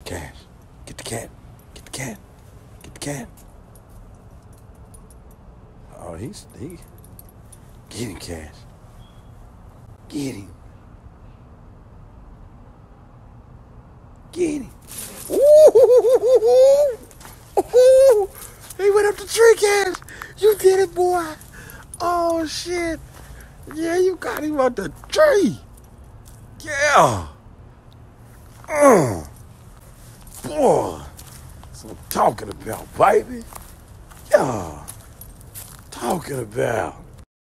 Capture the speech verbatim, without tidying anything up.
Cash, get the cat. Get the cat. Get the cat. Oh, he's he. Get him, Cash. Get him. Get him. Ooh! Ooh! He went up the tree, Cash. You did it, boy. Oh shit. Yeah, you got him up the tree. Yeah. Uh, boy. That's what I'm talking about, baby. Yeah. Talking about.